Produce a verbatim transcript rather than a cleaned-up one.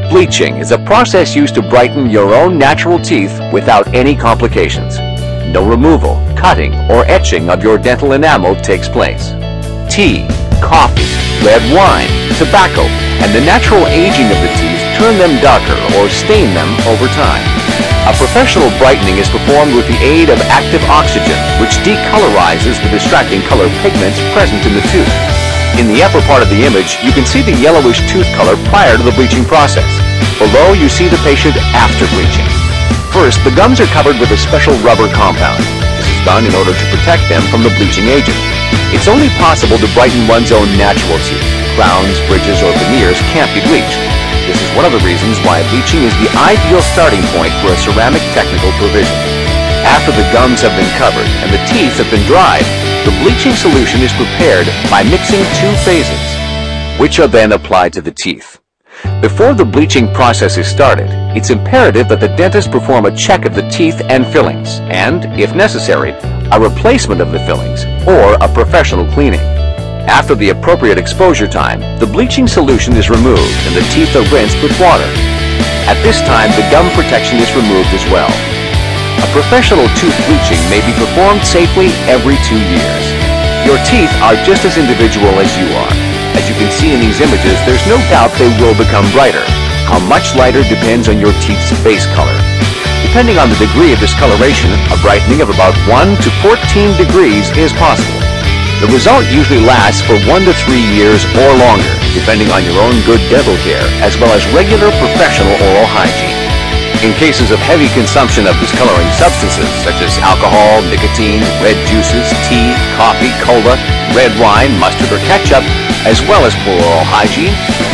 Bleaching is a process used to brighten your own natural teeth without any complications. No removal, cutting, or etching of your dental enamel takes place. Tea, coffee, red wine, tobacco, and the natural aging of the teeth turn them darker or stain them over time. A professional brightening is performed with the aid of active oxygen, which decolorizes the distracting color pigments present in the tooth. In the upper part of the image, you can see the yellowish tooth color prior to the bleaching process. Below, you see the patient after bleaching. First, the gums are covered with a special rubber compound. This is done in order to protect them from the bleaching agent. It's only possible to brighten one's own natural teeth. Crowns, bridges, or veneers can't be bleached. This is one of the reasons why bleaching is the ideal starting point for a ceramic technical provision. After the gums have been covered and the teeth have been dried, the bleaching solution is prepared by mixing two phases, which are then applied to the teeth. Before the bleaching process is started, it's imperative that the dentist perform a check of the teeth and fillings, and, if necessary, a replacement of the fillings, or a professional cleaning. After the appropriate exposure time, the bleaching solution is removed and the teeth are rinsed with water. At this time, the gum protection is removed as well. A professional tooth bleaching may be performed safely every two years. Your teeth are just as individual as you are. As you can see in these images, there's no doubt they will become brighter. How much lighter depends on your teeth's base color. Depending on the degree of discoloration, a brightening of about one to fourteen degrees is possible. The result usually lasts for one to three years or longer, depending on your own good dental care, as well as regular professional oral hygiene. In cases of heavy consumption of discoloring substances, such as alcohol, nicotine, red juices, tea, coffee, cola, red wine, mustard, or ketchup, as well as poor oral hygiene,